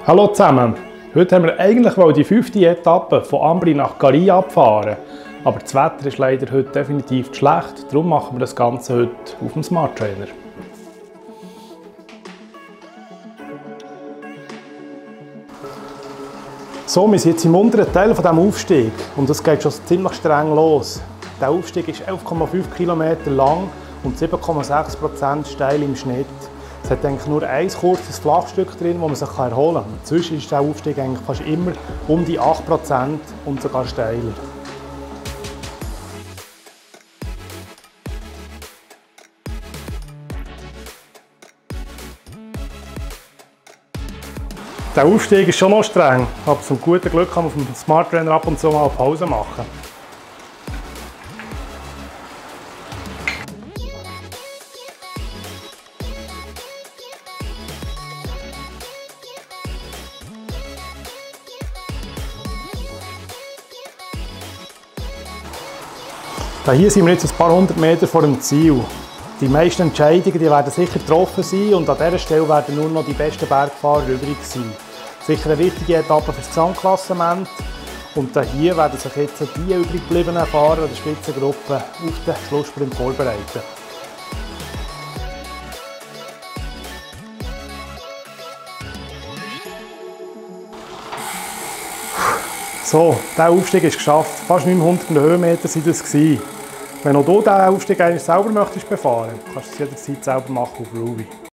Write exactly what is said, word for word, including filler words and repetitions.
Hallo zusammen! Heute haben wir eigentlich die fünfte Etappe von Ambri nach Gari abfahren. Aber das Wetter ist leider heute definitiv schlecht, darum machen wir das Ganze heute auf dem Smart Trainer. So, wir sind jetzt im unteren Teil von diesem Aufstieg und es geht schon ziemlich streng los. Der Aufstieg ist elf Komma fünf Kilometer lang und sieben Komma sechs Prozent steil im Schnitt. Es hat eigentlich nur ein kurzes Flachstück drin, wo man sich erholen kann. Inzwischen ist der Aufstieg eigentlich fast immer um die acht Prozent und sogar steiler. Der Aufstieg ist schon noch streng, aber zum guten Glück kann man auf dem Smart Trainer ab und zu mal Pause machen. Hier sind wir jetzt ein paar hundert Meter vor dem Ziel. Die meisten Entscheidungen die werden sicher getroffen sein und an dieser Stelle werden nur noch die besten Bergfahrer übrig sein. Sicher eine wichtige Etappe für das Gesamtklassement. Und hier werden sich jetzt die übrig gebliebenen Fahrer der Spitzengruppe auf den Schlusssprint vorbereiten. So, der Aufstieg ist geschafft. Fast neunhundert Höhenmeter waren das. Wenn auch du diesen Aufstieg selber möchtest befahren, kannst du es jederzeit selber machen auf Ruby.